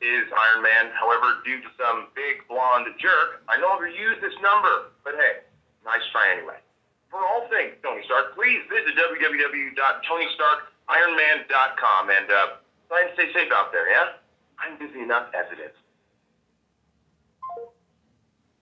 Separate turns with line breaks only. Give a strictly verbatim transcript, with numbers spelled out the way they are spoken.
is Iron Man. However, due to some big blonde jerk, I no longer use this number. But hey, nice try anyway. For all things Tony Stark, please visit w w w dot tony stark iron man dot com and uh, try and stay safe out there, yeah? I'm busy enough as it is.